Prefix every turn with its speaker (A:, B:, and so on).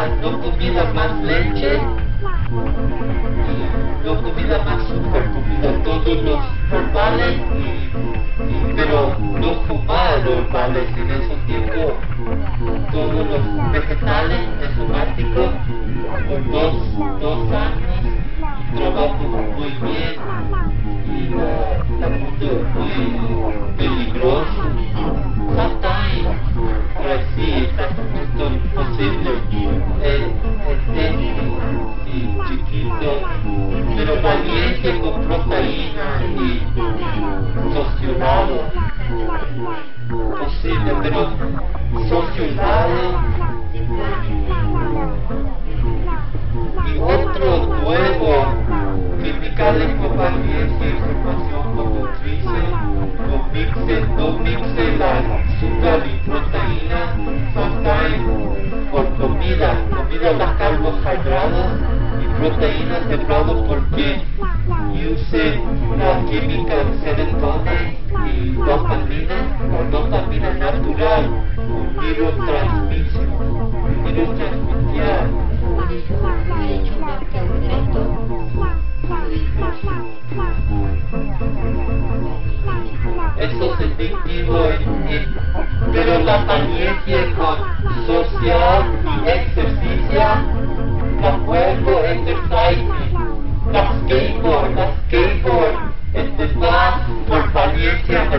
A: no comida más leche, no comida más super, comida todos los normales, pero no fumar normales en ese tiempo, todos los vegetales enzimáticos por dos años, trabajo muy bien y la mundo muy peligroso. Sometimes, ahora sí, esto es posible, y chiquito, pero valiente con proteína y socionado, posible, pero socionado y otro nuevo químicales con valiente información motrices, no mixe la azúcar y proteína, sometimes por comida las carbohidratos y proteínas sembrados porque use una química serotonina y dopamina natural, un neurotransmisión. Eso es adictivo, pero la apariencia con social y ejercicio, la juego, exercise, la skateboard, es más por apariencia